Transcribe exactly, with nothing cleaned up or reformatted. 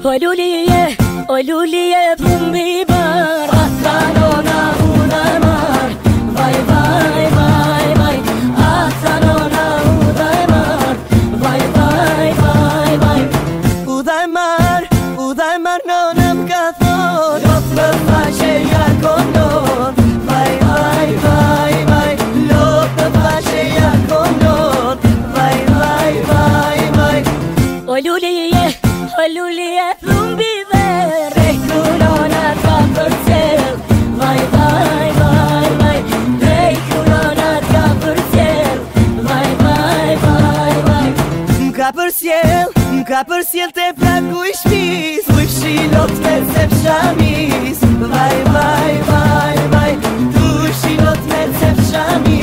Olulie, olulie plumbi bar Atanona udamar Vai, vai, vai, vai Atanona udamar Vai, vai, vai, vai Udamar, udamar nonam kathon Lot me fashe jakondon Vai, vai, vai, vai Lot me fashe jakondon Vai, vai, vai, vai Olulie, olulie plumbi ver Rekulona ka për cjell Vai, vai, vai, vai Rekulona ka për cjell Vai, vai, vai, vai Ka për cjell, ka për cjell te praku i shpiz U i shilot me cep shamis Vai, vai, vai, vai Tu shilot me cep shamis